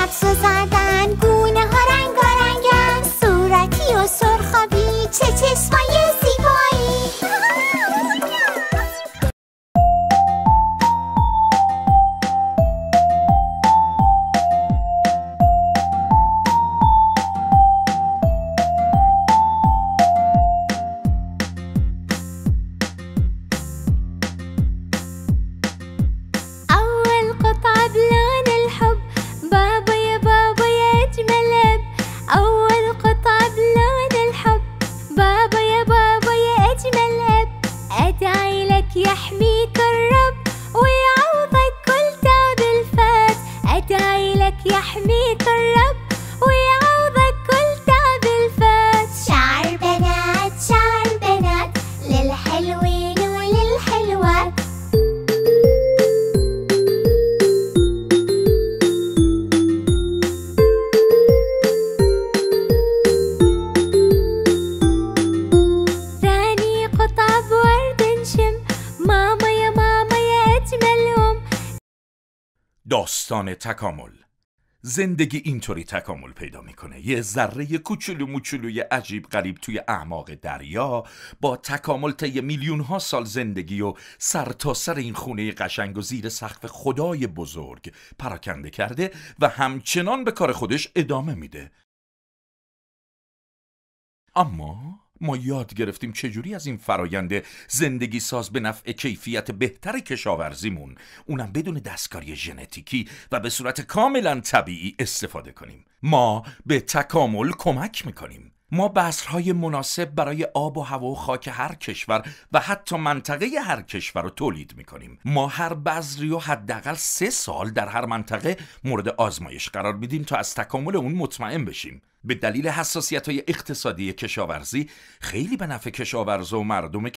حدس زدن گونه ها رنگارنگن، صورتی و سرخابی چه چشمای زیبایی. يحميك الرب ويعوضك كل تعب الفات، أدعي لك يحميك الرب ويعوضك كل تعب الفات. شعر بنات للحلوين وللحلوات. ثاني قطع بورد نشم، ماما يا ماما يا أجملهم. داستان تکامل. زندگی اینطوری تکامل پیدا میکنه. یه ذره کوچولو موچولوی عجیب غریب توی اعماق دریا با تکامل طی میلیون ها سال زندگی و سر تا سر این خونه قشنگ و زیر سقف خدای بزرگ پراکنده کرده و همچنان به کار خودش ادامه میده. اما ما یاد گرفتیم چجوری از این فرایند زندگی ساز به نفع کیفیت بهتر کشاورزیمون، اونم بدون دستکاری ژنتیکی و به صورت کاملا طبیعی استفاده کنیم. ما به تکامل کمک میکنیم. ما بذرهای مناسب برای آب و هوا و خاک هر کشور و حتی منطقه هر کشور رو تولید میکنیم. ما هر بذری رو حداقل 3 سال در هر منطقه مورد آزمایش قرار میدیم تا از تکامل اون مطمئن بشیم. به دلیل حساسیت‌های اقتصادی کشاورزی خیلی به نفع کشاورز و مردم